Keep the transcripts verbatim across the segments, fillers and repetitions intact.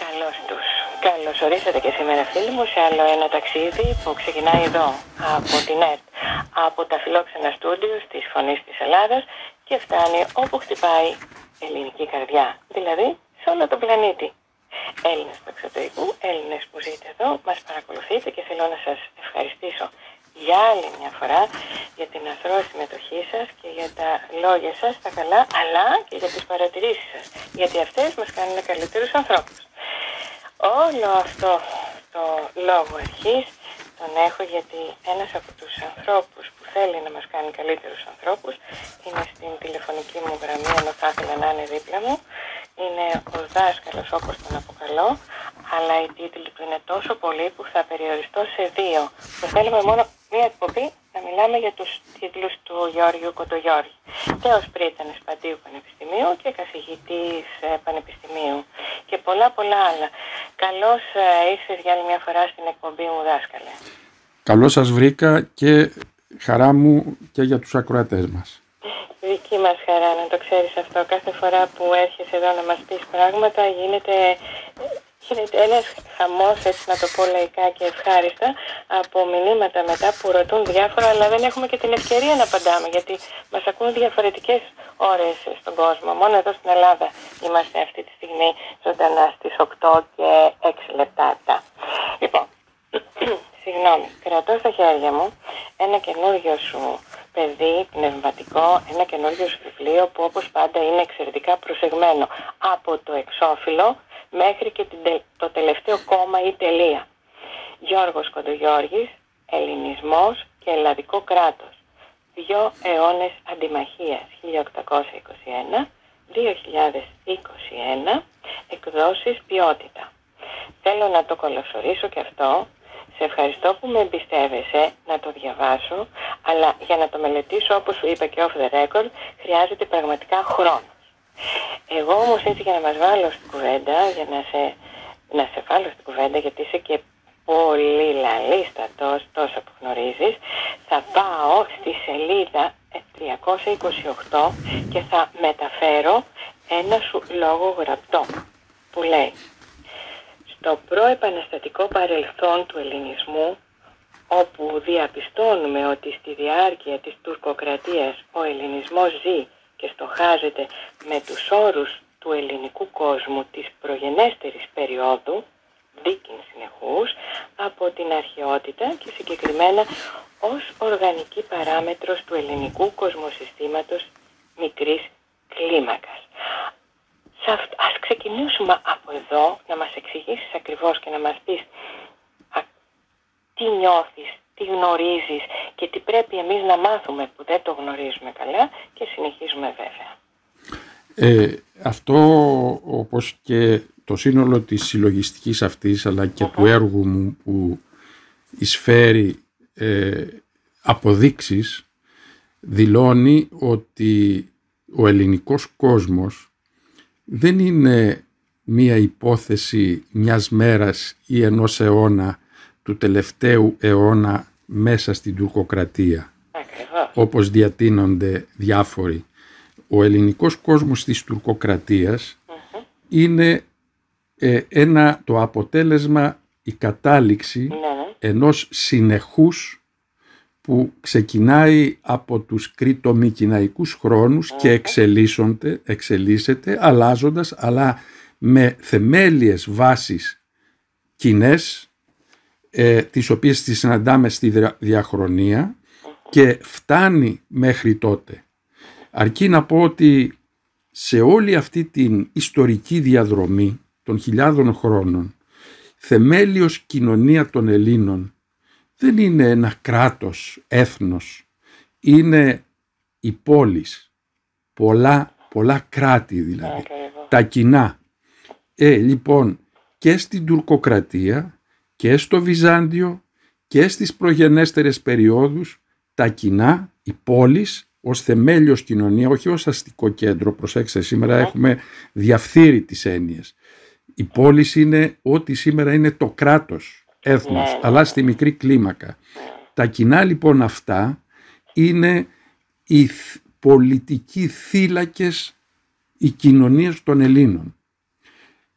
Καλώς τους. Καλώς ορίσατε και σήμερα φίλοι μου σε άλλο ένα ταξίδι που ξεκινάει εδώ από την ΕΡΤ, από τα φιλόξενα στούντιο της Φωνής της Ελλάδας και φτάνει όπου χτυπάει ελληνική καρδιά, δηλαδή σε όλο τον πλανήτη. Έλληνες του εξωτερικού, Έλληνες που ζείτε εδώ, μας παρακολουθείτε και θέλω να σας ευχαριστήσω για άλλη μια φορά για την αθρώα συμμετοχή σας και για τα λόγια σας, τα καλά, αλλά και για τις παρατηρήσεις σας, γιατί αυτές μας κάνουν καλύτερους ανθρώπους. Όλο αυτό το λόγο αρχής τον έχω γιατί ένας από τους ανθρώπους που θέλει να μας κάνει καλύτερους ανθρώπους είναι στην τηλεφωνική μου γραμμή, ενώ θα ήθελα να είναι δίπλα μου. Είναι ο δάσκαλος, όπως τον αποκαλώ, αλλά οι τίτλοι του είναι τόσο πολλοί που θα περιοριστώ σε δύο. Και θέλουμε μόνο μία εκπομπή να μιλάμε για τους τίτλους του Γιώργου Κοντογιώργη. Τέος πρίτανης Παντίου Πανεπιστημίου και καθηγητής Πανεπιστημίου και πολλά πολλά άλλα. Καλώς ήρθες για άλλη μια φορά στην εκπομπή μου, δάσκαλε. Καλώς σας βρήκα και χαρά μου και για τους ακροατές μας. Δική μας χαρά, να το ξέρεις αυτό. Κάθε φορά που έρχεσαι εδώ να μας πεις πράγματα γίνεται, γίνεται ένας χαμός, έτσι να το πω λαϊκά και ευχάριστα, από μηνύματα μετά που ρωτούν διάφορα, αλλά δεν έχουμε και την ευκαιρία να απαντάμε, γιατί μας ακούν διαφορετικές ώρες στον κόσμο. Μόνο εδώ στην Ελλάδα είμαστε αυτή τη στιγμή ζωντανά στις οκτώ και έξι λεπτά. Λοιπόν, συγγνώμη, κρατώ στα χέρια μου ένα καινούργιο σου παιδί πνευματικό, ένα καινούργιο σου βιβλίο που όπως πάντα είναι εξαιρετικά προσεγμένο από το εξώφυλλο μέχρι και την, το τελευταίο κόμμα ή τελεία. Γιώργος Κοντογιώργης, Ελληνισμός και Ελλαδικό κράτος. Δύο αιώνες αντιμαχίας, χίλια οκτακόσια είκοσι ένα με δύο χιλιάδες είκοσι ένα, εκδόσεις ποιότητα. Θέλω να το καλωσορίσω και αυτό. Σε ευχαριστώ που με εμπιστεύεσαι να το διαβάσω, αλλά για να το μελετήσω, όπως σου είπα και off the record, χρειάζεται πραγματικά χρόνος. Εγώ όμως έτσι για να μας βάλω στην κουβέντα, για να σε, να σε βάλω στην κουβέντα, γιατί είσαι και πολύ λαλίστατος, τόσο που γνωρίζεις, θα πάω στη σελίδα τριακόσια είκοσι οκτώ και θα μεταφέρω ένα σου λόγο γραπτό που λέει: στο προεπαναστατικό παρελθόν του ελληνισμού, όπου διαπιστώνουμε ότι στη διάρκεια της τουρκοκρατίας ο ελληνισμός ζει και στοχάζεται με τους όρους του ελληνικού κόσμου της προγενέστερης περίοδου, δίκην συνεχούς, από την αρχαιότητα και συγκεκριμένα ως οργανική παράμετρος του ελληνικού κοσμοσυστήματος μικρής κλίμακας. Ας ξεκινήσουμε από εδώ, να μας εξηγήσεις ακριβώς και να μας πεις α, τι νιώθεις, τι γνωρίζεις και τι πρέπει εμείς να μάθουμε που δεν το γνωρίζουμε καλά και συνεχίζουμε βέβαια. Ε, αυτό, όπως και το σύνολο της συλλογιστικής αυτής αλλά και uh-huh. του έργου μου που εισφέρει ε, αποδείξεις, δηλώνει ότι ο ελληνικός κόσμος δεν είναι μία υπόθεση μιας μέρας ή ενός αιώνα, του τελευταίου αιώνα μέσα στην τουρκοκρατία. Ακριβώς. Όπως διατείνονται διάφοροι. Ο ελληνικός κόσμος της τουρκοκρατίας uh-huh. είναι ε, ένα, το αποτέλεσμα, η κατάληξη uh-huh. ενός συνεχούς που ξεκινάει από τους κρητομικηναϊκούς χρόνους mm-hmm. και εξελίσσονται, εξελίσσεται αλλάζοντας, αλλά με θεμέλιες βάσεις κοινές, ε, τις οποίες τις συναντάμε στη διαχρονία mm-hmm. και φτάνει μέχρι τότε. Αρκεί να πω ότι σε όλη αυτή την ιστορική διαδρομή των χιλιάδων χρόνων, θεμέλιος κοινωνία των Ελλήνων δεν είναι ένα κράτος, έθνος, είναι η πόλης, πολλά, πολλά κράτη δηλαδή, okay. τα κοινά. Ε, λοιπόν, και στην τουρκοκρατία και στο Βυζάντιο και στις προγενέστερες περιόδους, τα κοινά, η πόλης ως θεμέλιος κοινωνία, όχι ως αστικό κέντρο, προσέξτε, σήμερα yeah. έχουμε διαφθείρει τις έννοιες. Η πόλης είναι ό,τι σήμερα είναι το κράτος, έθνος, ναι, αλλά στη μικρή κλίμακα. Ναι. Τα κοινά λοιπόν αυτά είναι οι πολιτικοί θύλακες, οι κοινωνίες των Ελλήνων.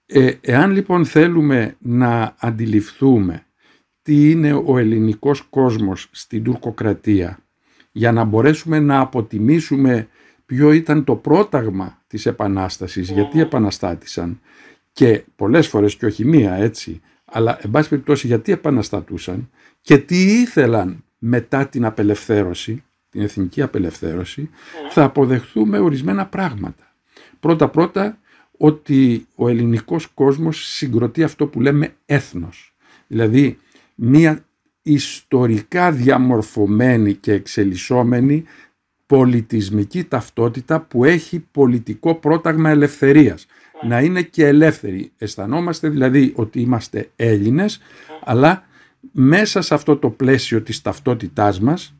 Ε, εάν λοιπόν θέλουμε να αντιληφθούμε τι είναι ο ελληνικός κόσμος στην τουρκοκρατία, για να μπορέσουμε να αποτιμήσουμε ποιο ήταν το πρόταγμα της Επανάστασης, γιατί επαναστάτησαν και πολλές φορές και όχι μία έτσι, αλλά εν πάση περιπτώσει γιατί επαναστατούσαν και τι ήθελαν μετά την απελευθέρωση, την εθνική απελευθέρωση, θα αποδεχθούμε ορισμένα πράγματα. Πρώτα-πρώτα ότι ο ελληνικός κόσμος συγκροτεί αυτό που λέμε έθνος, δηλαδή μία ιστορικά διαμορφωμένη και εξελισσόμενη πολιτισμική ταυτότητα που έχει πολιτικό πρόταγμα ελευθερίας. Yeah. Να είναι και ελεύθεροι. Αισθανόμαστε δηλαδή ότι είμαστε Έλληνες, yeah. αλλά μέσα σε αυτό το πλαίσιο της ταυτότητάς μας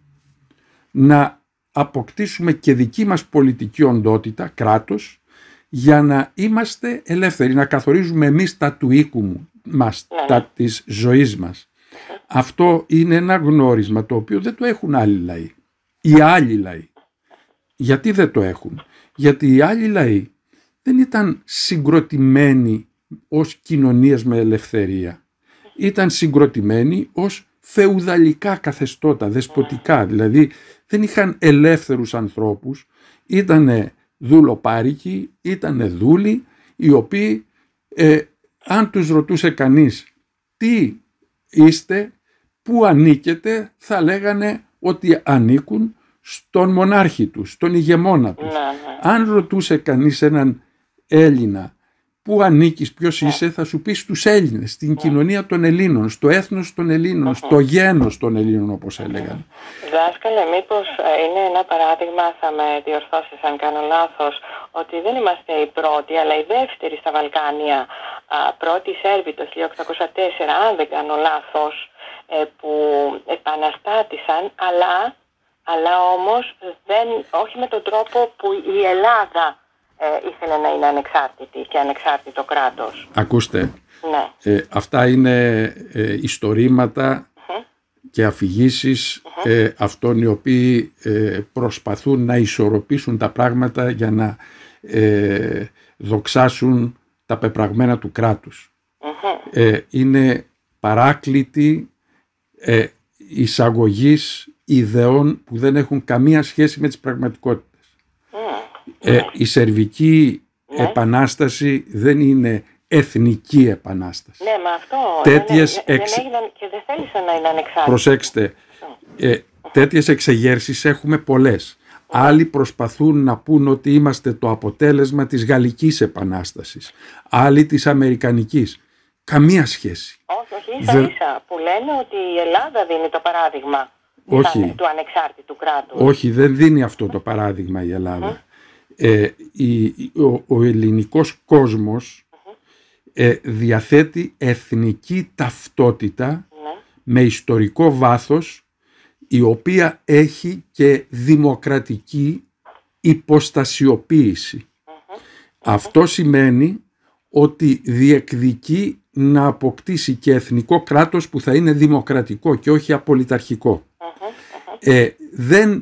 να αποκτήσουμε και δική μας πολιτική οντότητα, κράτος, για να είμαστε ελεύθεροι, να καθορίζουμε εμείς τα του οίκου μου, μας, yeah. τα της ζωής μας. Yeah. Αυτό είναι ένα γνώρισμα το οποίο δεν το έχουν άλλοι λαοί. Οι άλλοι λαοί. Γιατί δεν το έχουν? Γιατί οι άλλοι λαοί δεν ήταν συγκροτημένοι ως κοινωνίες με ελευθερία. Ήταν συγκροτημένοι ως φεουδαλικά καθεστώτα, δεσποτικά. Δηλαδή δεν είχαν ελεύθερους ανθρώπους, ήτανε δούλοπάρικοι, ήτανε δούλοι, οι οποίοι ε, αν τους ρωτούσε κανείς τι είστε, πού ανήκετε, θα λέγανε ότι ανήκουν στον μονάρχη τους, στον ηγεμόνα τους. Ναι, ναι. Αν ρωτούσε κανείς έναν Έλληνα πού ανήκεις, ποιος ναι. είσαι, θα σου πει στους Έλληνες, στην ναι. κοινωνία των Ελλήνων, στο έθνος των Ελλήνων, mm-hmm. στο γένος των Ελλήνων όπως έλεγαν. Δάσκαλε, μήπως είναι ένα παράδειγμα, θα με διορθώσεις αν κάνω λάθος, ότι δεν είμαστε οι πρώτοι αλλά οι δεύτεροι στα Βαλκάνια, πρώτοι Σέρβοι το χίλια οκτακόσια τέσσερα, αν δεν κάνω λάθος, που επαναστάτησαν, αλλά αλλά όμως δεν, όχι με τον τρόπο που η Ελλάδα ε, ήθελε να είναι ανεξάρτητη και ανεξάρτητο κράτος. Ακούστε, ναι. ε, αυτά είναι ε, ιστορήματα uh-huh. και αφηγήσεις uh-huh. ε, αυτών οι οποίοι ε, προσπαθούν να ισορροπήσουν τα πράγματα για να ε, δοξάσουν τα πεπραγμένα του κράτους. Uh-huh. Ε, είναι παράκλητη ε, εισαγωγής ιδεών που δεν έχουν καμία σχέση με τις πραγματικότητες. Mm. Ε, η Σερβική mm. Επανάσταση δεν είναι εθνική επανάσταση. Ναι, μα αυτό τέτοιες δεν, εξ... δεν έγιναν και δεν θέλησαν να είναι ανεξάρτητοι. Προσέξτε, ε, τέτοιες εξεγέρσεις έχουμε πολλές. Mm. Άλλοι προσπαθούν να πούν ότι είμαστε το αποτέλεσμα της Γαλλικής Επανάστασης. Άλλοι της Αμερικανικής. Καμία σχέση. Όχι, όχι, ίσα Δε... ίσα που λένε ότι η Ελλάδα δίνει το παράδειγμα. Όχι, του ανεξάρτητου κράτους. Όχι, δεν δίνει αυτό το παράδειγμα η Ελλάδα. Mm-hmm. Ε, η, ο, ο ελληνικός κόσμος mm-hmm. ε, διαθέτει εθνική ταυτότητα mm-hmm. με ιστορικό βάθος, η οποία έχει και δημοκρατική υποστασιοποίηση. Mm-hmm. Αυτό σημαίνει ότι διεκδικεί να αποκτήσει και εθνικό κράτος που θα είναι δημοκρατικό και όχι απολυταρχικό. Ε, δεν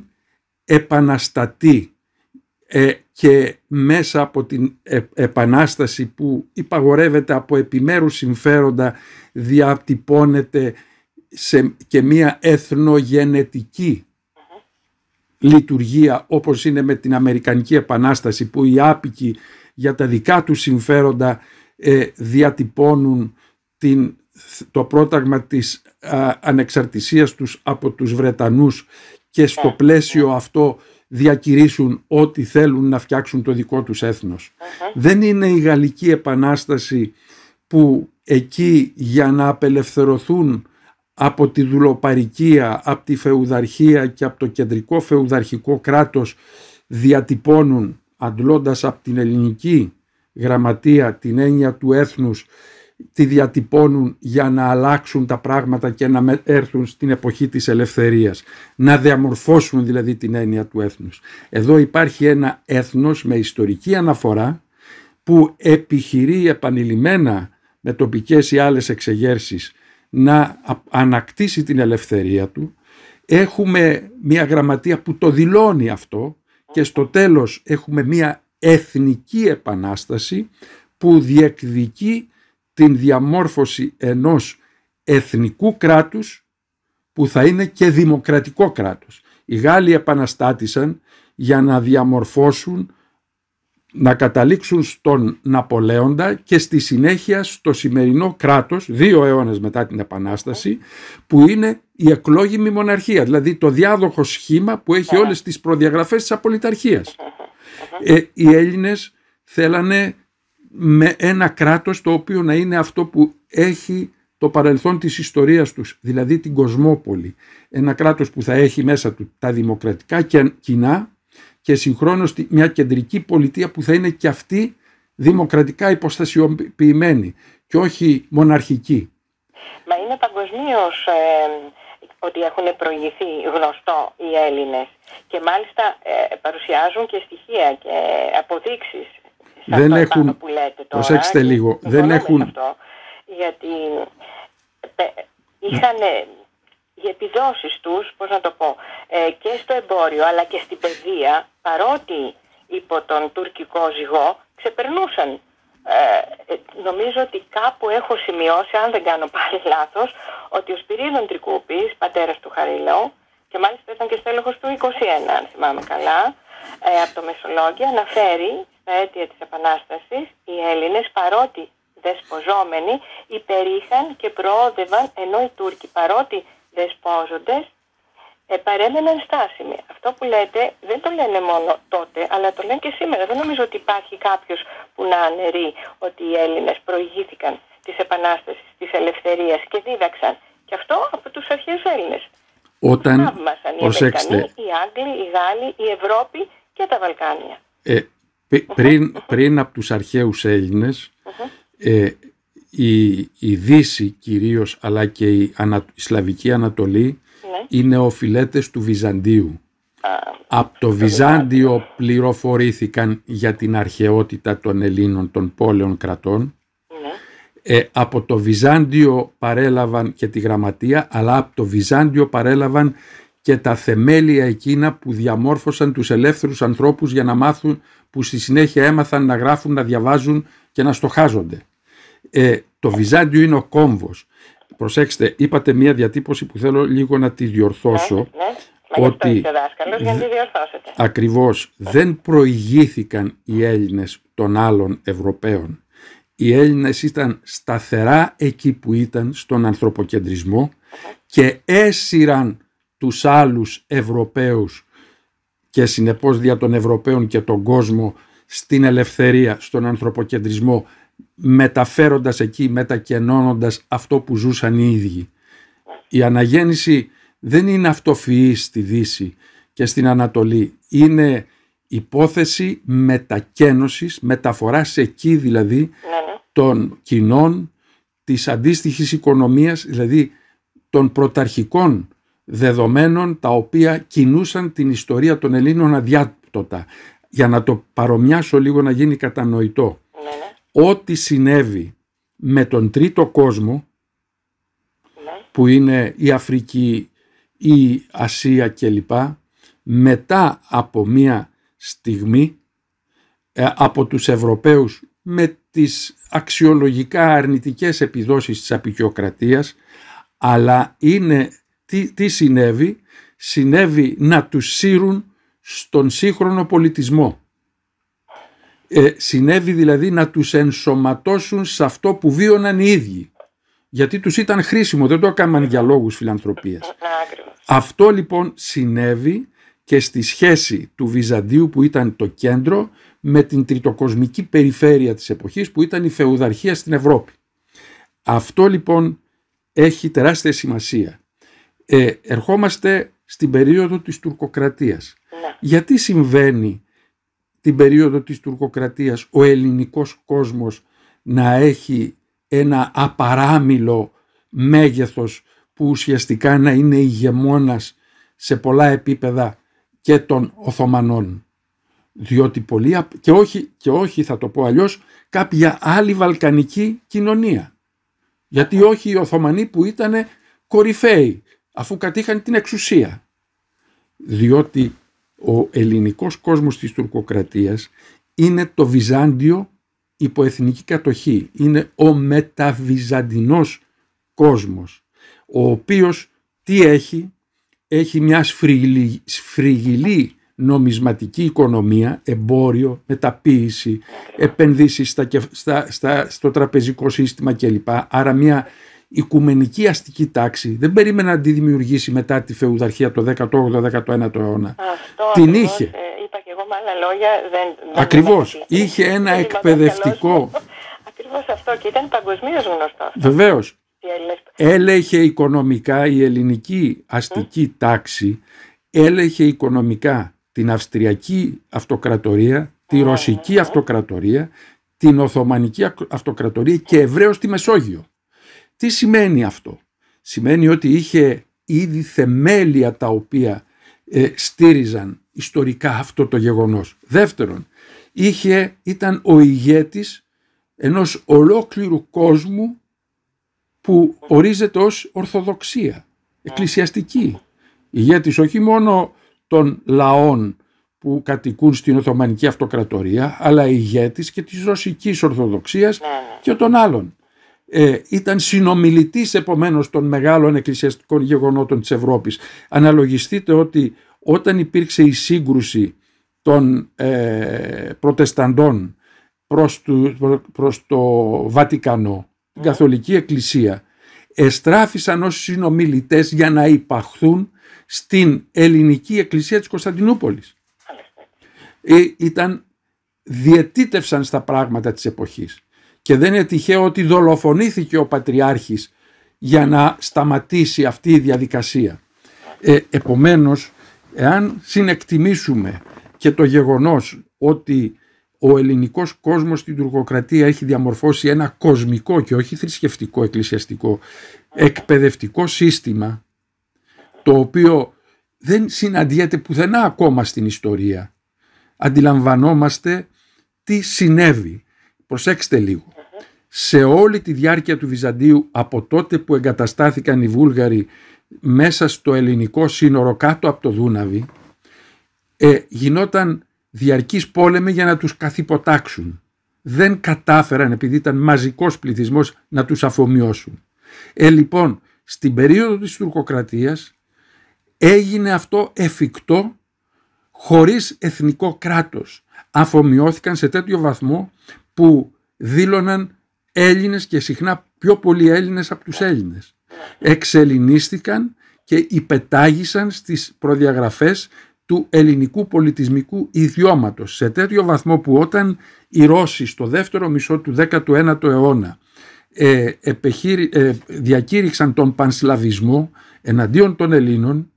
επαναστατεί ε, και μέσα από την ε, επανάσταση που υπαγορεύεται από επιμέρους συμφέροντα διατυπώνεται σε και μία εθνογενετική uh-huh. λειτουργία, όπως είναι με την Αμερικανική Επανάσταση, που οι άπικοι για τα δικά τους συμφέροντα ε, διατυπώνουν την, το πρόταγμα της α, ανεξαρτησίας τους από τους Βρετανούς και στο πλαίσιο αυτό διακηρύσουν ότι θέλουν να φτιάξουν το δικό τους έθνος. Uh-huh. Δεν είναι η Γαλλική Επανάσταση που εκεί για να απελευθερωθούν από τη δουλοπαρικία, από τη φεουδαρχία και από το κεντρικό φεουδαρχικό κράτος διατυπώνουν, αντλώντας από την ελληνική γραμματεία την έννοια του έθνους, τη διατυπώνουν για να αλλάξουν τα πράγματα και να έρθουν στην εποχή της ελευθερίας, να διαμορφώσουν δηλαδή την έννοια του έθνους. Εδώ υπάρχει ένα έθνος με ιστορική αναφορά που επιχειρεί επανειλημμένα με τοπικές ή άλλες εξεγέρσεις να ανακτήσει την ελευθερία του. Έχουμε μια γραμματεία που το δηλώνει αυτό και στο τέλος έχουμε μια εθνική επανάσταση που διεκδικεί την διαμόρφωση ενός εθνικού κράτους που θα είναι και δημοκρατικό κράτος. Οι Γάλλοι επαναστάτησαν για να διαμορφώσουν, να καταλήξουν στον Ναπολέοντα και στη συνέχεια στο σημερινό κράτος, δύο αιώνες μετά την Επανάσταση, που είναι η εκλόγιμη μοναρχία, δηλαδή το διάδοχο σχήμα που έχει όλες τις προδιαγραφές της απολυταρχίας. Ε, οι Έλληνες θέλανε με ένα κράτος το οποίο να είναι αυτό που έχει το παρελθόν της ιστορίας τους, δηλαδή την Κοσμόπολη. Ένα κράτος που θα έχει μέσα του τα δημοκρατικά κοινά και συγχρόνως μια κεντρική πολιτεία που θα είναι και αυτή δημοκρατικά υποστασιοποιημένη και όχι μοναρχική. Μα είναι παγκοσμίως ε, ότι έχουν προηγηθεί γνωστό οι Έλληνες και μάλιστα ε, παρουσιάζουν και στοιχεία και αποδείξεις σε δεν αυτό έχουν, που λέτε τώρα. Προσέξτε λίγο, δεν έχουν... Αυτό, γιατί ε, είχαν οι επιδόσεις τους, πώς να το πω, ε, και στο εμπόριο αλλά και στην παιδεία, παρότι υπό τον τουρκικό ζυγό, ξεπερνούσαν. Ε, νομίζω ότι κάπου έχω σημειώσει, αν δεν κάνω πάλι λάθος, ότι ο Σπυρίδων Τρικούπης, πατέρας του Χαριλαού, και μάλιστα ήταν και στέλεχος του είκοσι ένα, αν θυμάμαι καλά, ε, από το Μεσολόγγιο, αναφέρει στα αίτια της Επανάστασης οι Έλληνες, παρότι δεσποζόμενοι, υπερήχαν και προόδευαν, ενώ οι Τούρκοι, παρότι δεσπόζοντες, ε, παρέμεναν στάσιμοι. Αυτό που λέτε δεν το λένε μόνο τότε, αλλά το λένε και σήμερα. Δεν νομίζω ότι υπάρχει κάποιος που να αναιρεί ότι οι Έλληνες προηγήθηκαν της Επανάστασης, της ελευθερίας και δίδαξαν. Και αυτό από τους αρχαίους Έλληνες. Όταν, θαύμασαν οι προσέξτε, Αμερικανοί, οι Άγγλοι, οι Γάλλοι, η Ευρώπη και τα Βαλκάνια. Ε, πριν, πριν από τους αρχαίους Έλληνες, ε, η, η Δύση κυρίως, αλλά και η, ανα, η Σλαβική Ανατολή, ναι, είναι οφειλέτες του Βυζαντίου. Α, από το Βυζάντιο πληροφορήθηκαν για την αρχαιότητα των Ελλήνων, των πόλεων κρατών. Ναι. Ε, από το Βυζάντιο παρέλαβαν και τη γραμματεία, αλλά από το Βυζάντιο παρέλαβαν και τα θεμέλια εκείνα που διαμόρφωσαν τους ελεύθερους ανθρώπους για να μάθουν, που στη συνέχεια έμαθαν να γράφουν, να διαβάζουν και να στοχάζονται. Ε, το Βυζάντιο είναι ο κόμβος. Προσέξτε, είπατε μία διατύπωση που θέλω λίγο να τη διορθώσω. Ναι, ναι. Μα ότι ότι δάσκαλος, για να τη διορθώσετε. Ακριβώς, δεν προηγήθηκαν οι Έλληνες των άλλων Ευρωπαίων. Οι Έλληνες ήταν σταθερά εκεί που ήταν, στον ανθρωποκεντρισμό, uh-huh. και έσυραν τους άλλους Ευρωπαίους και συνεπώς δια των Ευρωπαίων και τον κόσμο στην ελευθερία, στον ανθρωποκεντρισμό, μεταφέροντας εκεί, μετακενώνοντας αυτό που ζούσαν οι ίδιοι. Η αναγέννηση δεν είναι αυτοφυή στη Δύση και στην Ανατολή. Είναι υπόθεση μετακένωσης, μεταφοράς εκεί δηλαδή, ναι. των κοινών, της αντίστοιχης οικονομίας, δηλαδή των πρωταρχικών δεδομένων τα οποία κινούσαν την ιστορία των Ελλήνων αδιάπτωτα. Για να το παρομοιάσω λίγο, να γίνει κατανοητό. Ναι. Ό,τι συνέβη με τον τρίτο κόσμο, ναι. που είναι η Αφρική, η Ασία κλπ, μετά από μία στιγμή ε, από τους Ευρωπαίους με τις αξιολογικά αρνητικές επιδόσεις της αποικιοκρατίας, αλλά είναι τι, τι συνέβη, συνέβη να τους σύρουν στον σύγχρονο πολιτισμό. Ε, συνέβη δηλαδή να τους ενσωματώσουν σε αυτό που βίωναν οι ίδιοι. Γιατί τους ήταν χρήσιμο, δεν το έκαναν για λόγους φιλανθρωπίας. Αυτό λοιπόν συνέβη και στη σχέση του Βυζαντίου, που ήταν το κέντρο, με την τριτοκοσμική περιφέρεια της εποχής που ήταν η φεουδαρχία στην Ευρώπη. Αυτό λοιπόν έχει τεράστια σημασία. Ε, ερχόμαστε στην περίοδο της τουρκοκρατίας. Ναι. Γιατί συμβαίνει την περίοδο της τουρκοκρατίας ο ελληνικός κόσμος να έχει ένα απαράμιλο μέγεθος που ουσιαστικά να είναι ηγεμόνας σε πολλά επίπεδα και των Οθωμανών? Διότι πολλοί, και όχι, και όχι θα το πω αλλιώς, κάποια άλλη βαλκανική κοινωνία. Γιατί όχι οι Οθωμανοί που ήταν κορυφαίοι αφού κατήχαν την εξουσία? Διότι ο ελληνικός κόσμος της τουρκοκρατίας είναι το Βυζάντιο υποεθνική κατοχή. Είναι ο μεταβυζαντινός κόσμος, ο οποίος τι έχει, έχει μια σφριγιλή, σφριγιλή νομισματική οικονομία, εμπόριο, μεταποίηση, επενδύσεις στα, στα, στα, στο τραπεζικό σύστημα κλπ. Άρα μια οικουμενική αστική τάξη δεν περίμενε να τη δημιουργήσει μετά τη φεουδαρχία το δέκατο όγδοο δέκατο ένατο αιώνα. Αυτό την ακριβώς, είχε. Ε, είπα και εγώ με άλλα λόγια. Δεν, δεν ακριβώς. Είχε ένα εκπαιδευτικό. Ακριβώς αυτό και ήταν παγκοσμίως γνωστό. Βεβαίως. Έλεγχε οικονομικά η ελληνική αστική mm. τάξη, έλεγχε οικονομικά την Αυστριακή Αυτοκρατορία, τη Ρωσική mm. Αυτοκρατορία, την Οθωμανική Αυτοκρατορία και ευρέως τη Μεσόγειο. Τι σημαίνει αυτό? Σημαίνει ότι είχε ήδη θεμέλια τα οποία ε, στήριζαν ιστορικά αυτό το γεγονός. Δεύτερον, είχε, ήταν ο ηγέτης ενός ολόκληρου κόσμου που ορίζεται ως Ορθοδοξία, εκκλησιαστική. Ηγέτης όχι μόνο των λαών που κατοικούν στην Οθωμανική Αυτοκρατορία, αλλά ηγέτης και της Ρωσικής Ορθοδοξίας και των άλλων. Ε, ήταν συνομιλητής επομένως των μεγάλων εκκλησιαστικών γεγονότων της Ευρώπης. Αναλογιστείτε ότι όταν υπήρξε η σύγκρουση των ε, προτεσταντών προς, του, προς το Βατικανό, την Καθολική Εκκλησία, εστράφησαν ως συνομιλητές για να υπαχθούν στην Ελληνική Εκκλησία της Κωνσταντινούπολης. Ε, ήταν, διετήτευσαν στα πράγματα της εποχής. Και δεν είναι τυχαίο ότι δολοφονήθηκε ο Πατριάρχης για να σταματήσει αυτή η διαδικασία. Ε, επομένως, εάν συνεκτιμήσουμε και το γεγονός ότι ο ελληνικός κόσμος στην τουρκοκρατία έχει διαμορφώσει ένα κοσμικό και όχι θρησκευτικό, εκκλησιαστικό, εκπαιδευτικό σύστημα, το οποίο δεν συναντιέται πουθενά ακόμα στην ιστορία, αντιλαμβανόμαστε τι συνέβη. Προσέξτε λίγο. Σε όλη τη διάρκεια του Βυζαντίου, από τότε που εγκαταστάθηκαν οι Βούλγαροι μέσα στο ελληνικό σύνορο κάτω από το Δούναβι, ε, γινόταν διαρκής πόλεμοι για να τους καθυποτάξουν. Δεν κατάφεραν, επειδή ήταν μαζικός πληθυσμός, να τους αφομοιώσουν. Ε, λοιπόν, στην περίοδο της τουρκοκρατίας έγινε αυτό εφικτό χωρίς εθνικό κράτος. Αφομοιώθηκαν σε τέτοιο βαθμό που δήλωναν Έλληνες και συχνά πιο πολλοί Έλληνες από τους Έλληνες. Εξελληνίστηκαν και υπετάγησαν στις προδιαγραφές του ελληνικού πολιτισμικού ιδιώματος σε τέτοιο βαθμό που όταν οι Ρώσοι στο δεύτερο μισό του δέκατου ένατου αιώνα ε, επεχείρη, ε, διακήρυξαν τον πανσλαβισμό εναντίον των Ελλήνων,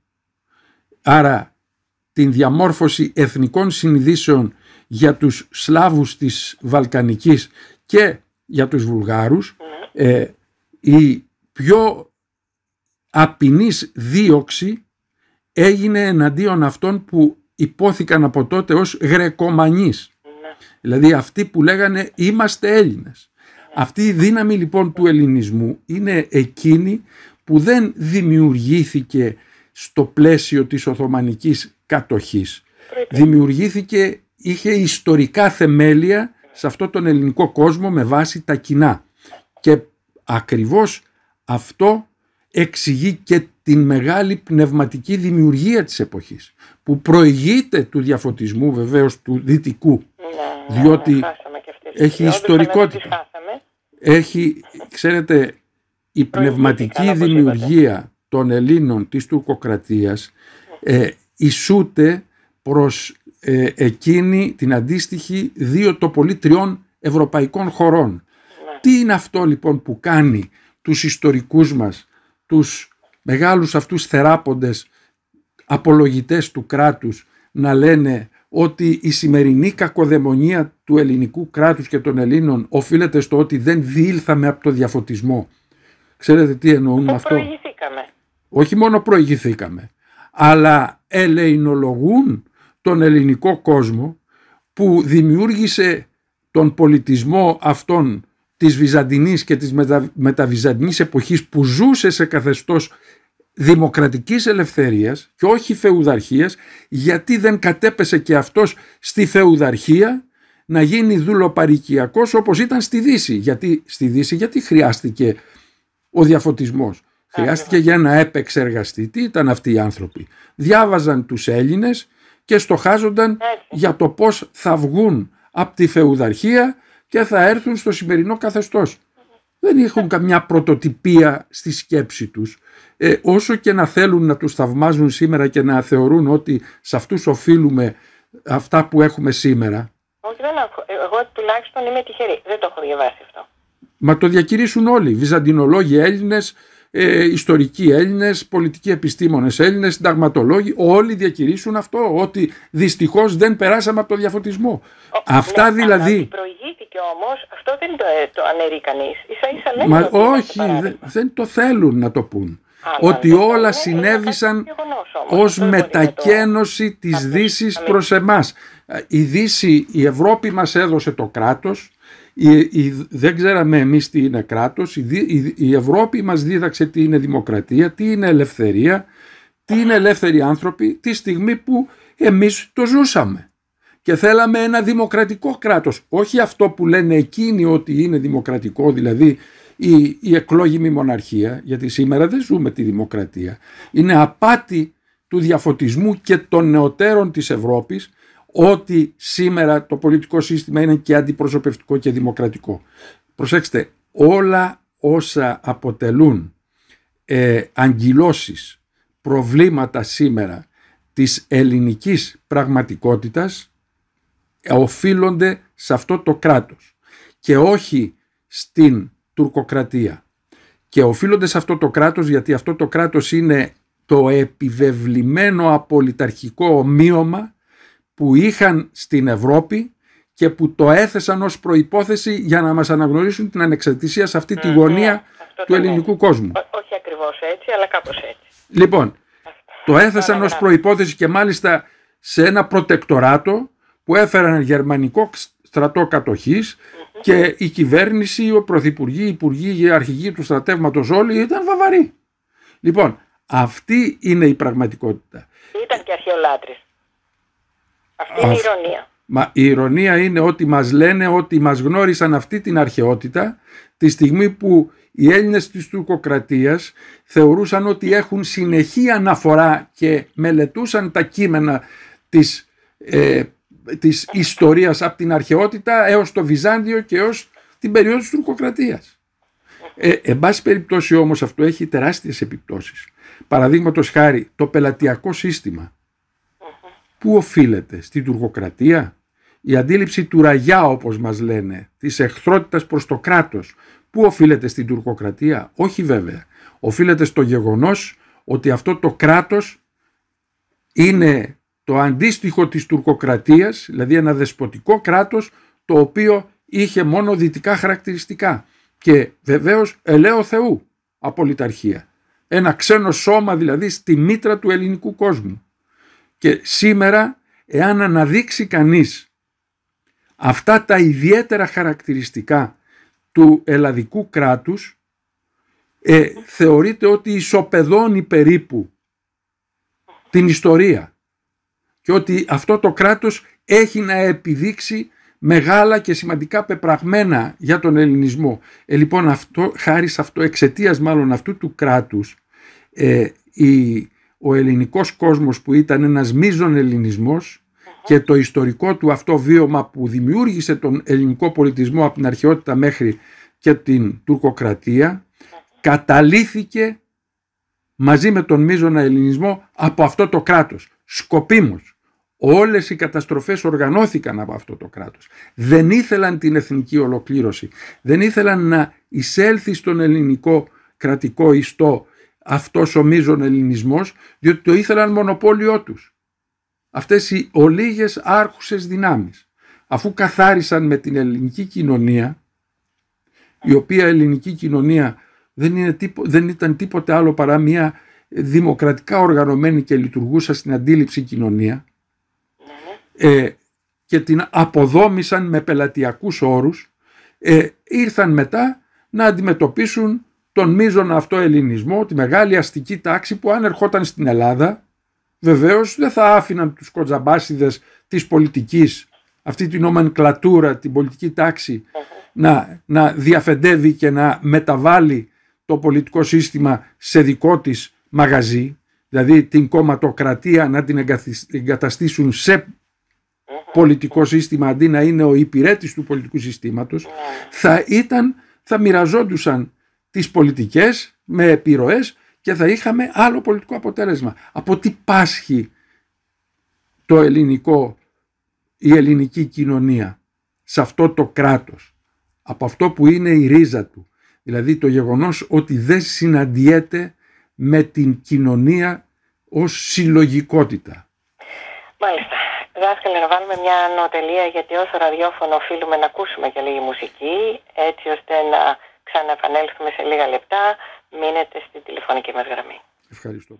άρα την διαμόρφωση εθνικών συνειδήσεων για τους Σλάβους της Βαλκανικής και για τους Βουλγάρους, ε, η πιο απεινής δίωξη έγινε εναντίον αυτών που υπόθηκαν από τότε ως Γρεκομανείς. Δηλαδή αυτοί που λέγανε είμαστε Έλληνες. Αυτή η δύναμη λοιπόν του ελληνισμού είναι εκείνη που δεν δημιουργήθηκε στο πλαίσιο της Οθωμανικής κατοχής. Δημιουργήθηκε, είχε ιστορικά θεμέλια σε αυτόν τον ελληνικό κόσμο με βάση τα κοινά. Και ακριβώς αυτό εξηγεί και την μεγάλη πνευματική δημιουργία της εποχής, που προηγείται του διαφωτισμού βεβαίως του δυτικού, ναι, διότι ναι, έχει ιστορικότητα. Έχει, ξέρετε, η πνευματική δημιουργία των Ελλήνων της τουρκοκρατίας ε, ισούται προς ε, εκείνη την αντίστοιχη δύο το πολύ τριών ευρωπαϊκών χωρών. Ναι. Τι είναι αυτό λοιπόν που κάνει τους ιστορικούς μας, τους μεγάλους αυτούς θεράποντες απολογητές του κράτους να λένε ότι η σημερινή κακοδαιμονία του ελληνικού κράτους και των Ελλήνων οφείλεται στο ότι δεν διήλθαμε από το διαφωτισμό. Ξέρετε τι εννοούν με αυτό? Προηγηθήκαμε. Όχι μόνο προηγηθήκαμε, αλλά ελεηνολογούν τον ελληνικό κόσμο που δημιούργησε τον πολιτισμό αυτόν της Βυζαντινής και της μετα, μεταβυζαντινής εποχής, που ζούσε σε καθεστώς δημοκρατικής ελευθερίας και όχι φεουδαρχίας, γιατί δεν κατέπεσε και αυτός στη φεουδαρχία να γίνει δουλοπαρικιακός όπως ήταν στη Δύση. Γιατί στη Δύση γιατί χρειάστηκε ο διαφωτισμός? Χρειάστηκε για να επεξεργαστεί. Τι ήταν αυτοί οι άνθρωποι? Διάβαζαν τους Έλληνες και στοχάζονταν για το πώς θα βγουν από τη φεουδαρχία και θα έρθουν στο σημερινό καθεστώς. Δεν έχουν καμιά πρωτοτυπία στη σκέψη τους. Ε, όσο και να θέλουν να τους θαυμάζουν σήμερα και να θεωρούν ότι σε αυτούς οφείλουμε αυτά που έχουμε σήμερα. Όχι, δεν έχω. Εγώ τουλάχιστον είμαι τυχερή. Δεν το έχω διαβάσει αυτό. Μα το διακηρύσουν όλοι. Βυζαντινολόγοι Έλληνες, ε, ιστορικοί Έλληνες, πολιτικοί επιστήμονες Έλληνες, συνταγματολόγοι. Όλοι διακηρύσουν αυτό, ότι δυστυχώς δεν περάσαμε από το διαφωτισμό. Ο, αυτά ναι, δηλαδή. Αλλά προηγήθηκε όμως, αυτό δεν το, το αναιρεί κανείς. Ίσα ίσα λέει. Μα όχι, δεν, δεν το θέλουν να το πούν. Α, ότι ναι, όλα ναι, συνέβησαν ως μετακαίνωση της Αμήν. Δύσης προς εμάς. Η Δύση, η Ευρώπη μας έδωσε το κράτος, η, η, δεν ξέραμε εμείς τι είναι κράτος, η, η, η Ευρώπη μας δίδαξε τι είναι δημοκρατία, τι είναι ελευθερία, τι είναι ελεύθεροι άνθρωποι, τη στιγμή που εμείς το ζούσαμε. Και θέλαμε ένα δημοκρατικό κράτος, όχι αυτό που λένε εκείνοι ότι είναι δημοκρατικό, δηλαδή η, η εκλόγιμη μοναρχία, γιατί σήμερα δεν ζούμε τη δημοκρατία. Είναι απάτη του διαφωτισμού και των νεωτέρων της Ευρώπης ότι σήμερα το πολιτικό σύστημα είναι και αντιπροσωπευτικό και δημοκρατικό. Προσέξτε, όλα όσα αποτελούν ε, αγκυλώσεις, προβλήματα σήμερα της ελληνικής πραγματικότητας οφείλονται σε αυτό το κράτος και όχι στην τουρκοκρατία. Και οφείλονται σε αυτό το κράτος γιατί αυτό το κράτος είναι το επιβεβλημένο απολυταρχικό ομοίωμα που είχαν στην Ευρώπη και που το έθεσαν ως προϋπόθεση για να μας αναγνωρίσουν την ανεξαρτησία σε αυτή τη γωνία ναι, του ελληνικού κόσμου. Ό, όχι ακριβώς έτσι, αλλά κάπως έτσι. Λοιπόν, το έθεσαν ως προϋπόθεση και μάλιστα σε ένα προτεκτοράτο που έφεραν γερμανικό στρατό κατοχής mm-hmm. και η κυβέρνηση, ο πρωθυπουργοί, οι υπουργοί, οι αρχηγοί του στρατεύματος όλοι ήταν βαβαροί. Λοιπόν, αυτή είναι η πραγματικότητα. Ήταν και αρχαιολάτρης. Αυτή είναι η ηρωνία. Μα η ηρωνία είναι ότι μας λένε ότι μας γνώρισαν αυτή την αρχαιότητα τη στιγμή που οι Έλληνες της τουρκοκρατίας θεωρούσαν ότι έχουν συνεχή αναφορά και μελετούσαν τα κείμενα της, ε, της ιστορίας από την αρχαιότητα έως το Βυζάντιο και έως την περίοδο της τουρκοκρατίας. Ε, εν πάση περιπτώσει όμως αυτό έχει τεράστιες επιπτώσεις. Παραδείγματος χάρη το πελατειακό σύστημα. Πού οφείλεται? Στην τουρκοκρατία? Η αντίληψη του ραγιά, όπως μας λένε, της εχθρότητας προς το κράτος, πού οφείλεται? Στην τουρκοκρατία? Όχι βέβαια. Οφείλεται στο γεγονός ότι αυτό το κράτος είναι το αντίστοιχο της τουρκοκρατίας, δηλαδή ένα δεσποτικό κράτος το οποίο είχε μόνο δυτικά χαρακτηριστικά και βεβαίως ελαίο Θεού απολυταρχία. Ένα ξένο σώμα δηλαδή στη μήτρα του ελληνικού κόσμου. Και σήμερα, εάν αναδείξει κανείς αυτά τα ιδιαίτερα χαρακτηριστικά του ελλαδικού κράτους, ε, θεωρείται ότι ισοπεδώνει περίπου την ιστορία και ότι αυτό το κράτος έχει να επιδείξει μεγάλα και σημαντικά πεπραγμένα για τον ελληνισμό. Ε, λοιπόν, αυτό, χάρη σε αυτό, εξαιτίας μάλλον αυτού του κράτους, ε, η ο ελληνικός κόσμος που ήταν ένας μείζον ελληνισμός uh-huh. και το ιστορικό του αυτό βίωμα που δημιούργησε τον ελληνικό πολιτισμό από την αρχαιότητα μέχρι και την τουρκοκρατία uh-huh. καταλύθηκε μαζί με τον μείζωνα ελληνισμό από αυτό το κράτος. Σκοπίμως. Όλες οι καταστροφές οργανώθηκαν από αυτό το κράτος. Δεν ήθελαν την εθνική ολοκλήρωση. Δεν ήθελαν να εισέλθει στον ελληνικό κρατικό ιστό αυτός ο μείζων ελληνισμός, διότι το ήθελαν μονοπόλιο τους. Αυτές οι ολίγες άρχουσες δυνάμεις, αφού καθάρισαν με την ελληνική κοινωνία, η οποία ελληνική κοινωνία δεν, είναι τίπο, δεν ήταν τίποτε άλλο παρά μια δημοκρατικά οργανωμένη και λειτουργούσα στην αντίληψη κοινωνία, ε, και την αποδόμησαν με πελατειακούς όρους, ε, ήρθαν μετά να αντιμετωπίσουν τον μείζωνα αυτό ελληνισμό, τη μεγάλη αστική τάξη που αν ερχόταν στην Ελλάδα βεβαίως δεν θα άφηναν τους κοτζαμπάσιδες της πολιτικής αυτή την νομενκλατούρα, την πολιτική τάξη, να, να διαφεντεύει και να μεταβάλει το πολιτικό σύστημα σε δικό της μαγαζί, δηλαδή την κομματοκρατία να την εγκαταστήσουν σε πολιτικό σύστημα αντί να είναι ο υπηρέτης του πολιτικού συστήματος, θα ήταν, θα μοιραζόντουσαν τις πολιτικές με επιρροές και θα είχαμε άλλο πολιτικό αποτέλεσμα. Από τι πάσχει το ελληνικό, η ελληνική κοινωνία σε αυτό το κράτος? Από αυτό που είναι η ρίζα του, δηλαδή το γεγονός ότι δεν συναντιέται με την κοινωνία ως συλλογικότητα. Μάλιστα. Δάσκαλε, να βάλουμε μια νοοτελεία, γιατί όσο ραδιόφωνο οφείλουμε να ακούσουμε και λίγη μουσική, έτσι ώστε να ξαναεπανέλθουμε σε λίγα λεπτά. Μείνετε στην τηλεφωνική μας γραμμή. Ευχαριστώ.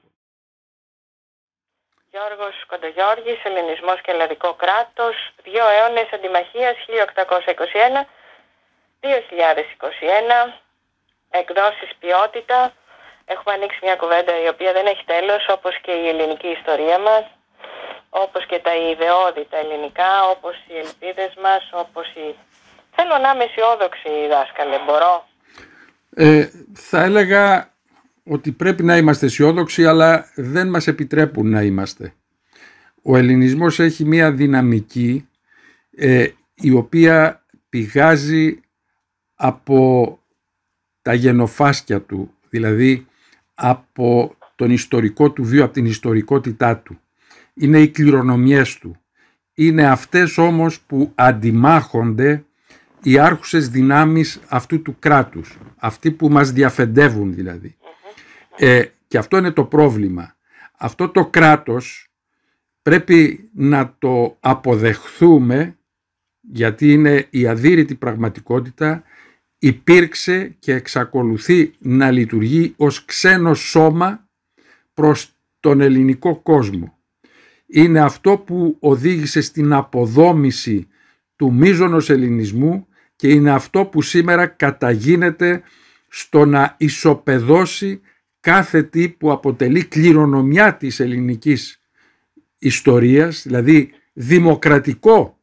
Γιώργος Κοντογιώργης, Ελληνισμός και Ελλαδικό κράτος, δύο αιώνες αντιμαχίας, χίλια οκτακόσια είκοσι ένα με δύο χιλιάδες είκοσι ένα, εκδόσεις ποιότητα. Έχουμε ανοίξει μια κουβέντα η οποία δεν έχει τέλος, όπως και η ελληνική ιστορία μας, όπως και τα ιδεώδη τα ελληνικά, όπως οι ελπίδες μας, όπως οι... Θέλω να είμαι αισιόδοξη, δάσκαλε, μπορώ? Ε, θα έλεγα ότι πρέπει να είμαστε αισιόδοξοι, αλλά δεν μας επιτρέπουν να είμαστε. Ο ελληνισμός έχει μια δυναμική ε, η οποία πηγάζει από τα γενοφάσκια του, δηλαδή από τον ιστορικό του βίο, από την ιστορικότητά του. Είναι οι κληρονομιές του. Είναι αυτές όμως που αντιμάχονται οι άρχουσες δυνάμεις αυτού του κράτους, αυτοί που μας διαφεντεύουν δηλαδή. Ε, και αυτό είναι το πρόβλημα. Αυτό το κράτος πρέπει να το αποδεχθούμε, γιατί είναι η αδύρυτη πραγματικότητα, υπήρξε και εξακολουθεί να λειτουργεί ως ξένο σώμα προς τον ελληνικό κόσμο. Είναι αυτό που οδήγησε στην αποδόμηση του μείζωνος ελληνισμού και είναι αυτό που σήμερα καταγίνεται στο να ισοπεδώσει κάθε τι που αποτελεί κληρονομιά της ελληνικής ιστορίας, δηλαδή δημοκρατικό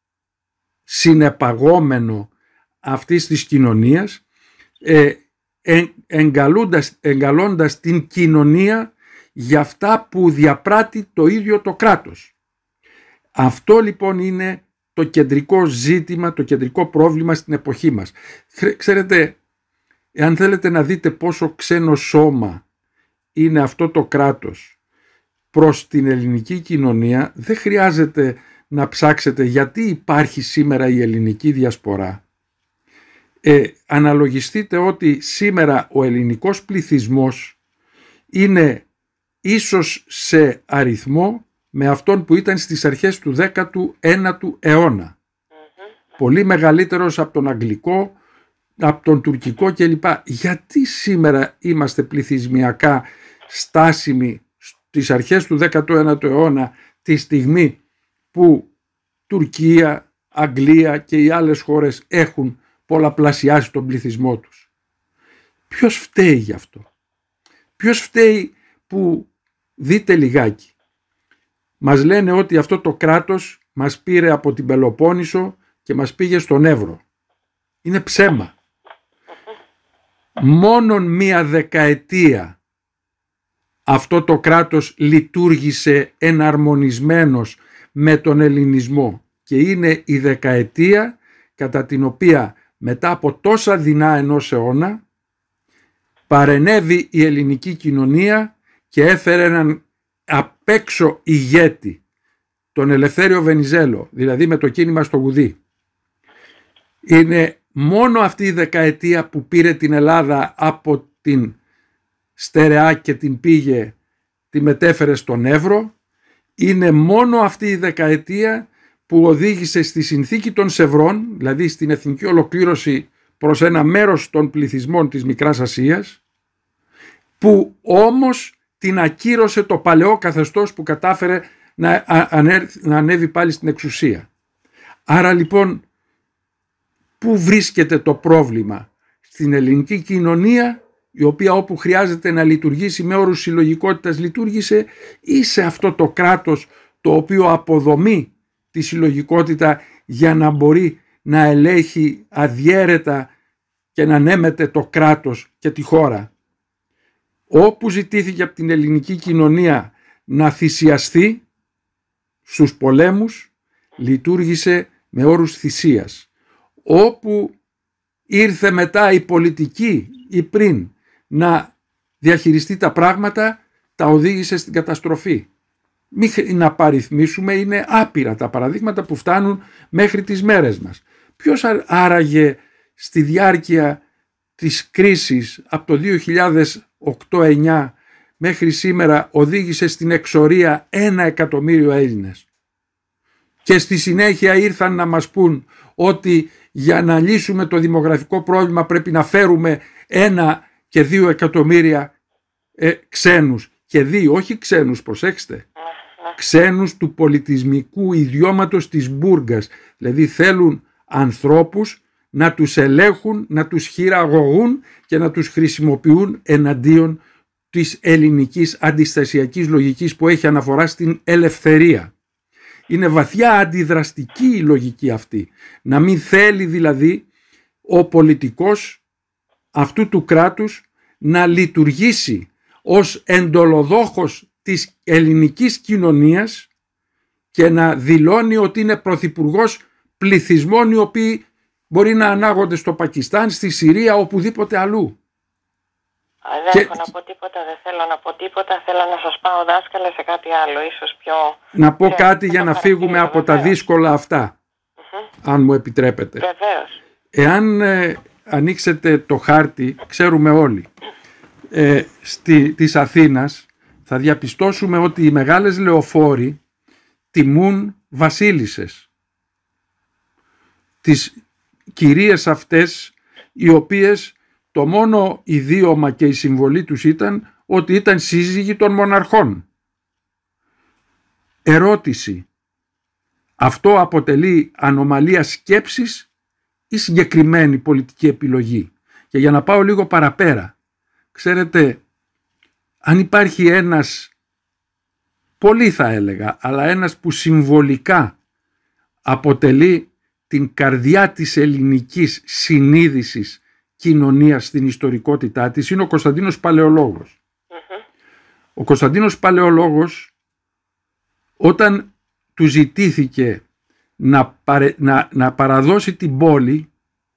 συνεπαγόμενο αυτής της κοινωνίας, ε, εγκαλώντας, εγκαλώντας την κοινωνία για αυτά που διαπράττει το ίδιο το κράτος. Αυτό λοιπόν είναι το κεντρικό ζήτημα, το κεντρικό πρόβλημα στην εποχή μας. Ξέρετε, εάν θέλετε να δείτε πόσο ξένο σώμα είναι αυτό το κράτος προς την ελληνική κοινωνία, δεν χρειάζεται να ψάξετε γιατί υπάρχει σήμερα η ελληνική διασπορά. Ε, αναλογιστείτε ότι σήμερα ο ελληνικός πληθυσμός είναι ίσως σε αριθμό με αυτόν που ήταν στις αρχές του δέκατου ένατου αιώνα. Mm-hmm. Πολύ μεγαλύτερος από τον αγγλικό, από τον τουρκικό κλπ. Γιατί σήμερα είμαστε πληθυσμιακά στάσιμοι στις αρχές του δέκατου ένατου αιώνα, τη στιγμή που Τουρκία, Αγγλία και οι άλλες χώρες έχουν πολλαπλασιάσει τον πληθυσμό τους? Ποιος φταίει γι' αυτό? Ποιος φταίει που, δείτε λιγάκι, μας λένε ότι αυτό το κράτος μας πήρε από την Πελοπόννησο και μας πήγε στον Εύρο. Είναι ψέμα. Μόνον μία δεκαετία αυτό το κράτος λειτουργήσε εναρμονισμένος με τον ελληνισμό και είναι η δεκαετία κατά την οποία μετά από τόσα δεινά ενός αιώνα παρενέβη η ελληνική κοινωνία και έφερε έναν απ' έξω ηγέτη, τον Ελευθέριο Βενιζέλο, δηλαδή με το κίνημα στο Γουδί. Είναι μόνο αυτή η δεκαετία που πήρε την Ελλάδα από την στερεά και την πήγε, τη μετέφερε στον Εύρο. Είναι μόνο αυτή η δεκαετία που οδήγησε στη συνθήκη των Σευρών, δηλαδή στην εθνική ολοκλήρωση προς ένα μέρος των πληθυσμών της Μικράς Ασίας, που όμως την ακύρωσε το παλαιό καθεστώς που κατάφερε να, να ανέβει πάλι στην εξουσία. Άρα λοιπόν, πού βρίσκεται το πρόβλημα? Στην ελληνική κοινωνία, η οποία όπου χρειάζεται να λειτουργήσει με όρους συλλογικότητας λειτουργήσε, ή σε αυτό το κράτος το οποίο αποδομεί τη συλλογικότητα για να μπορεί να ελέγχει αδιέρετα και να ανέμεται το κράτος και τη χώρα. Όπου ζητήθηκε από την ελληνική κοινωνία να θυσιαστεί στους πολέμους, λειτουργήσε με όρους θυσίας. Όπου ήρθε μετά η πολιτική ή πριν να διαχειριστεί τα πράγματα, τα οδήγησε στην καταστροφή. Μην να παριθμίσουμε, είναι άπειρα τα παραδείγματα που φτάνουν μέχρι τις μέρες μας. Ποιος άραγε στη διάρκεια της κρίσης από το δύο χιλιάδες οκτώ εννιά μέχρι σήμερα οδήγησε στην εξορία ένα εκατομμύριο Έλληνες? Και στη συνέχεια ήρθαν να μας πούν ότι για να λύσουμε το δημογραφικό πρόβλημα πρέπει να φέρουμε ένα και δύο εκατομμύρια ε, ξένους. Και δύο, όχι ξένους, προσέξτε, ξένους του πολιτισμικού ιδιώματος της Μπούργκας. Δηλαδή θέλουν ανθρώπους να τους ελέγχουν, να τους χειραγωγούν και να τους χρησιμοποιούν εναντίον της ελληνικής αντιστασιακής λογικής που έχει αναφορά στην ελευθερία. Είναι βαθιά αντιδραστική η λογική αυτή. Να μην θέλει δηλαδή ο πολιτικός αυτού του κράτους να λειτουργήσει ως εντολοδόχος της ελληνικής κοινωνίας και να δηλώνει ότι είναι πρωθυπουργός πληθυσμών οι οποίοι μπορεί να ανάγονται στο Πακιστάν, στη Συρία, οπουδήποτε αλλού. Δεν και... έχω να πω τίποτα, δεν θέλω να πω τίποτα, θέλω να σας πάω δάσκαλα σε κάτι άλλο, ίσως πιο... Να πω κάτι για να φύγουμε από τα δύσκολα αυτά, mm-hmm. αν μου επιτρέπετε. Βεβαίως. Εάν ε, ανοίξετε το χάρτη, ξέρουμε όλοι, ε, στη, της Αθήνας, θα διαπιστώσουμε ότι οι μεγάλες λεωφόροι τιμούν βασίλισσες. Τις κυρίες αυτές οι οποίες το μόνο ιδίωμα και η συμβολή τους ήταν ότι ήταν σύζυγοι των μοναρχών. Ερώτηση. Αυτό αποτελεί ανομαλία σκέψης ή συγκεκριμένη πολιτική επιλογή? Και για να πάω λίγο παραπέρα, ξέρετε, αν υπάρχει ένας, πολύ θα έλεγα, αλλά ένας που συμβολικά αποτελεί την καρδιά της ελληνικής συνείδησης κοινωνίας στην ιστορικότητά της, είναι ο Κωνσταντίνος Παλαιολόγος. Uh-huh. Ο Κωνσταντίνος Παλαιολόγος, όταν του ζητήθηκε να, παρε, να, να παραδώσει την πόλη,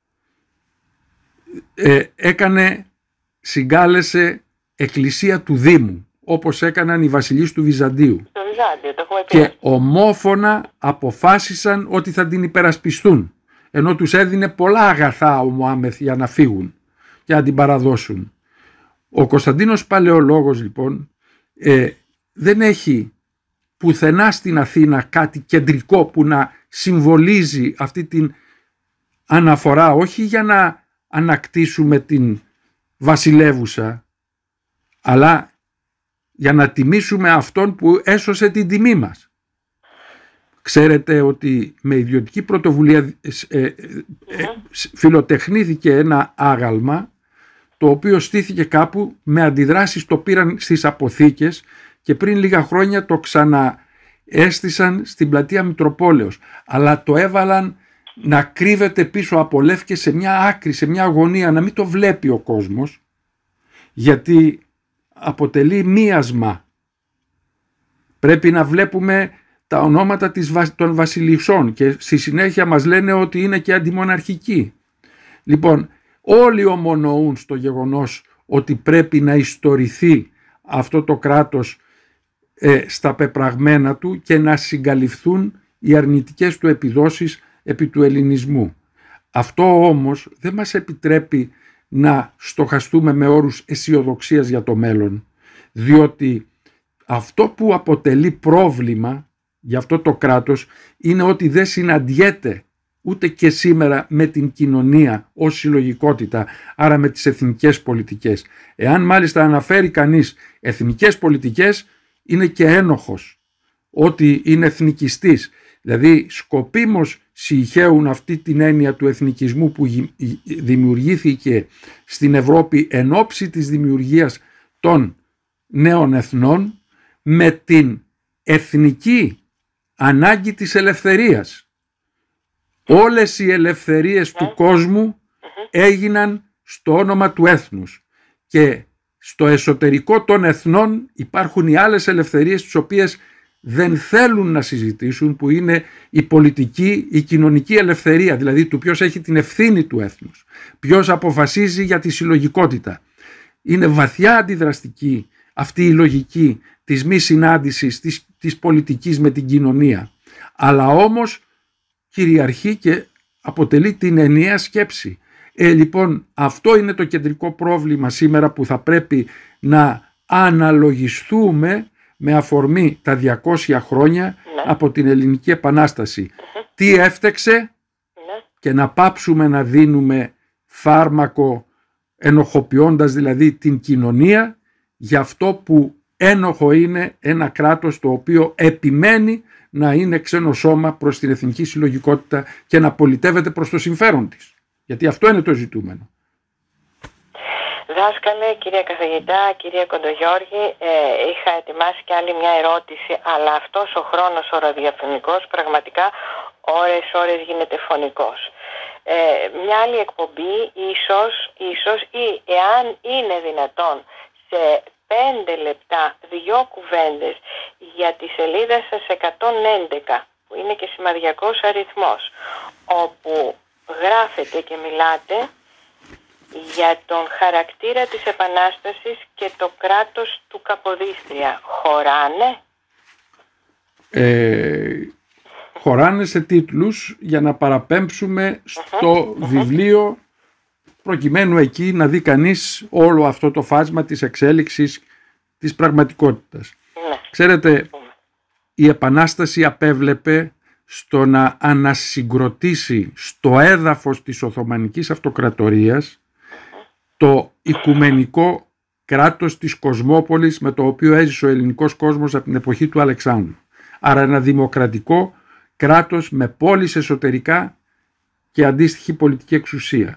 ε, έκανε, συγκάλεσε εκκλησία του Δήμου, όπως έκαναν οι βασιλείς του Βυζαντίου. Το Βυζάντιο, το έχουμε πει. Και ομόφωνα αποφάσισαν ότι θα την υπερασπιστούν, ενώ τους έδινε πολλά αγαθά ο Μωάμεθ για να φύγουν και να την παραδώσουν. Ο Κωνσταντίνος Παλαιολόγος λοιπόν ε, δεν έχει πουθενά στην Αθήνα κάτι κεντρικό που να συμβολίζει αυτή την αναφορά, όχι για να ανακτήσουμε την βασιλεύουσα, αλλά για να τιμήσουμε αυτόν που έσωσε την τιμή μας. Ξέρετε ότι με ιδιωτική πρωτοβουλία ε, ε, ε, φιλοτεχνήθηκε ένα άγαλμα το οποίο στήθηκε κάπου, με αντιδράσεις το πήραν στις αποθήκες και πριν λίγα χρόνια το ξαναέστησαν στην πλατεία Μητροπόλεως, αλλά το έβαλαν να κρύβεται πίσω από λεύκες σε μια άκρη, σε μια αγωνία, να μην το βλέπει ο κόσμος, γιατί αποτελεί μίασμα. Πρέπει να βλέπουμε τα ονόματα των βασιλισσών και στη συνέχεια μας λένε ότι είναι και αντιμοναρχικοί. Λοιπόν, όλοι ομονοούν στο γεγονός ότι πρέπει να ιστορηθεί αυτό το κράτος ε, στα πεπραγμένα του και να συγκαλυφθούν οι αρνητικές του επιδόσεις επί του ελληνισμού. Αυτό όμως δεν μας επιτρέπει να στοχαστούμε με όρους αισιοδοξίας για το μέλλον, διότι αυτό που αποτελεί πρόβλημα για αυτό το κράτος είναι ότι δεν συναντιέται ούτε και σήμερα με την κοινωνία ως συλλογικότητα, άρα με τις εθνικές πολιτικές. Εάν μάλιστα αναφέρει κανείς εθνικές πολιτικές, είναι και ένοχος ότι είναι εθνικιστής. Δηλαδή σκοπίμως συγχέουν αυτή την έννοια του εθνικισμού που δημιουργήθηκε στην Ευρώπη εν ώψη της δημιουργίας των νέων εθνών με την εθνική ανάγκη της ελευθερίας. Όλες οι ελευθερίες του κόσμου έγιναν στο όνομα του έθνους και στο εσωτερικό των εθνών υπάρχουν οι άλλες ελευθερίες τις οποίες δεν θέλουν να συζητήσουν, που είναι η πολιτική, η κοινωνική ελευθερία, δηλαδή του ποιος έχει την ευθύνη του έθνους, ποιος αποφασίζει για τη συλλογικότητα. Είναι βαθιά αντιδραστική αυτή η λογική της μη συνάντησης της, της πολιτικής με την κοινωνία, αλλά όμως κυριαρχεί και αποτελεί την ενιαία σκέψη. Ε, λοιπόν, αυτό είναι το κεντρικό πρόβλημα σήμερα που θα πρέπει να αναλογιστούμε με αφορμή τα διακόσια χρόνια ναι. από την Ελληνική Επανάσταση. Mm-hmm. Τι έφτεξε ναι. και να πάψουμε να δίνουμε φάρμακο, ενοχοποιώντας δηλαδή την κοινωνία για αυτό που ένοχο είναι ένα κράτος το οποίο επιμένει να είναι ξένο σώμα προς την εθνική συλλογικότητα και να πολιτεύεται προς το συμφέρον της. Γιατί αυτό είναι το ζητούμενο. Δάσκαλε, κυρία καθηγητά, κυρία Κοντογιώργη, ε, είχα ετοιμάσει και άλλη μια ερώτηση, αλλά αυτός ο χρόνος ο ραδιοφωνικός πραγματικά ώρες ώρες γίνεται φωνικός. Ε, μια άλλη εκπομπή ίσως, ίσως ή εάν είναι δυνατόν σε πέντε λεπτά δυο κουβέντες για τη σελίδα σας εκατόν έντεκα, που είναι και σημαδιακός αριθμός, όπου γράφετε και μιλάτε για τον χαρακτήρα της Επανάστασης και το κράτος του Καποδίστρια. Χωράνε? Ε, χωράνε σε τίτλους για να παραπέμψουμε στο uh-huh, βιβλίο uh-huh. προκειμένου εκεί να δει κανείς όλο αυτό το φάσμα της εξέλιξης της πραγματικότητας. Uh-huh. Ξέρετε, uh-huh. η Επανάσταση απέβλεπε στο να ανασυγκροτήσει στο έδαφος της Οθωμανικής Αυτοκρατορίας το οικουμενικό κράτος της Κοσμόπολης με το οποίο έζησε ο ελληνικός κόσμος από την εποχή του Αλεξάνδρου. Άρα ένα δημοκρατικό κράτος με πόλεις εσωτερικά και αντίστοιχη πολιτική εξουσία.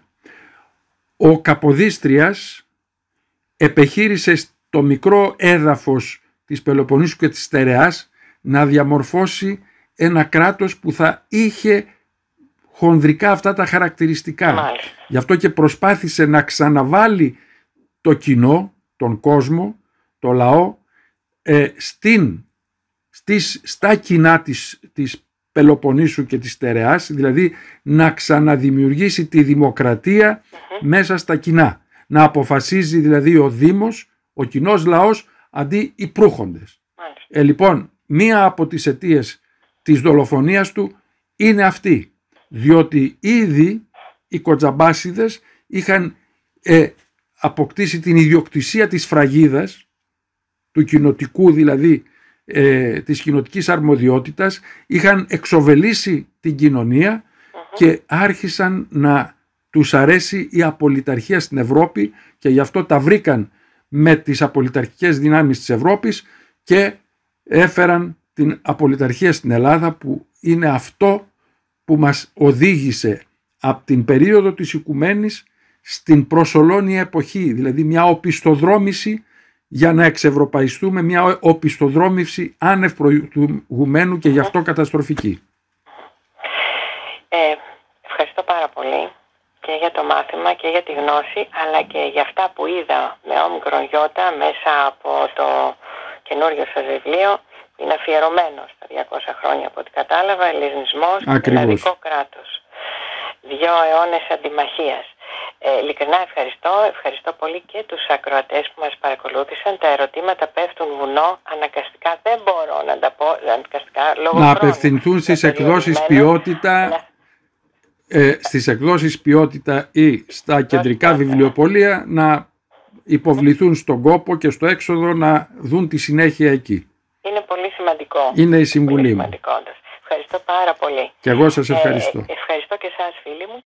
Ο Καποδίστριας επεχείρησε στο μικρό έδαφος της Πελοποννήσου και της Στερεάς να διαμορφώσει ένα κράτος που θα είχε χονδρικά αυτά τα χαρακτηριστικά. Μάλιστα. Γι' αυτό και προσπάθησε να ξαναβάλει το κοινό, τον κόσμο, το λαό, ε, στην, στις, στα κοινά της, της Πελοποννήσου και της Στερεάς, δηλαδή να ξαναδημιουργήσει τη δημοκρατία uh-huh. μέσα στα κοινά. Να αποφασίζει δηλαδή ο Δήμος, ο κοινός λαός, αντί οι προύχοντες. Ε, λοιπόν, μία από τις αιτίες της δολοφονίας του είναι αυτή. Διότι ήδη οι κοτζαμπάσιδες είχαν ε, αποκτήσει την ιδιοκτησία της φραγίδας, του κοινοτικού δηλαδή, ε, της κοινοτικής αρμοδιότητας, είχαν εξοβελήσει την κοινωνία uh-huh. και άρχισαν να τους αρέσει η απολυταρχία στην Ευρώπη και γι' αυτό τα βρήκαν με τις απολυταρχικές δυνάμεις της Ευρώπης και έφεραν την απολυταρχία στην Ελλάδα, που είναι αυτό που μας οδήγησε από την περίοδο της Οικουμένης στην προσολώνια εποχή, δηλαδή μια οπισθοδρόμηση για να εξευρωπαϊστούμε, μια οπισθοδρόμηση άνευ προηγουμένου και γι' αυτό καταστροφική. Ε, ευχαριστώ πάρα πολύ και για το μάθημα και για τη γνώση, αλλά και για αυτά που είδα με όμικρον γιώτα μέσα από το καινούριο σας βιβλίο. Είναι αφιερωμένο στα διακόσια χρόνια από ό,τι κατάλαβα, ελληνισμός και ελλαδικό κράτος. Δύο αιώνες αντιμαχίας. Ε, ειλικρινά ευχαριστώ. Ευχαριστώ πολύ και τους ακροατές που μας παρακολούθησαν. Τα ερωτήματα πέφτουν βουνό. Αναγκαστικά δεν μπορώ να τα πω. Αναγκαστικά, λόγω να χρόνου, απευθυνθούν στις εκδόσεις ποιότητα, να... ε, στις εκδόσεις ποιότητα ή στα κεντρικά βιβλιοπωλεία, να υποβληθούν στον κόπο και στο έξοδο να δουν τη συνέχεια εκεί. Είναι πολύ σημαντικό. Είναι η συμβουλή μου. Ευχαριστώ πάρα πολύ. Και εγώ σας ευχαριστώ. Ε, ευχαριστώ και εσάς, φίλοι μου.